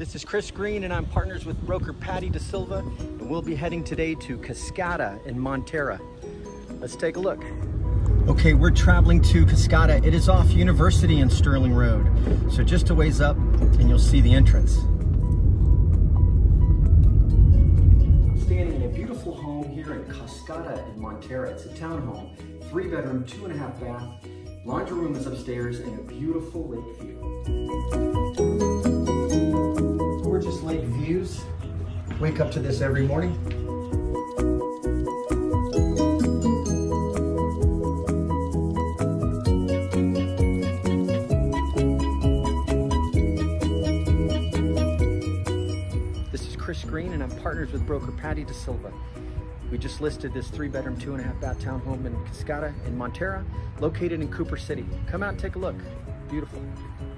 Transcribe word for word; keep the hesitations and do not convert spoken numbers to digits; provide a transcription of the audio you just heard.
This is Chris Green and I'm partners with broker Patty De Silva, and we'll be heading today to Cascada in Monterra. Let's take a look. Okay, we're traveling to Cascada. It is off University and Sterling Road. So just a ways up and you'll see the entrance. I'm standing in a beautiful home here in Cascada in Monterra. It's a townhome, three bedroom, two and a half bath. Laundry room is upstairs and a beautiful lake view. Gorgeous lake views. Wake up to this every morning. This is Chris Green and I'm partners with broker Patty De Silva. We just listed this three bedroom, two and a half bath townhome in Cascada in Monterra, located in Cooper City. Come out and take a look. Beautiful.